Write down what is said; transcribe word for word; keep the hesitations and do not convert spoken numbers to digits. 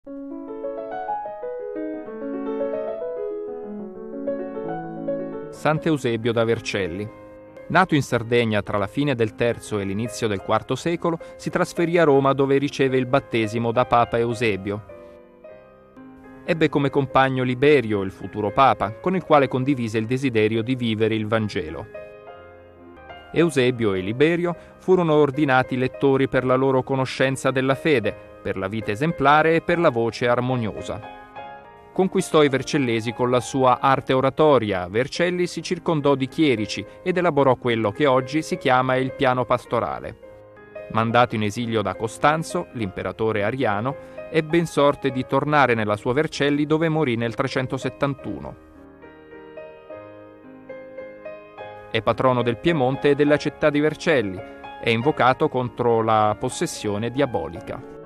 Sant'Eusebio da Vercelli. Nato in Sardegna tra la fine del terzo e l'inizio del quarto secolo, si trasferì a Roma dove riceve il battesimo da Papa Eusebio. Ebbe come compagno Liberio, il futuro Papa, con il quale condivise il desiderio di vivere il Vangelo. Eusebio e Liberio furono ordinati lettori per la loro conoscenza della fede, per la vita esemplare e per la voce armoniosa. Conquistò i vercellesi con la sua arte oratoria. Vercelli si circondò di chierici ed elaborò quello che oggi si chiama il piano pastorale. Mandato in esilio da Costanzo, l'imperatore ariano, ebbe in sorte di tornare nella sua Vercelli dove morì nel trecentosettantuno. È patrono del Piemonte e della città di Vercelli. È invocato contro la possessione diabolica.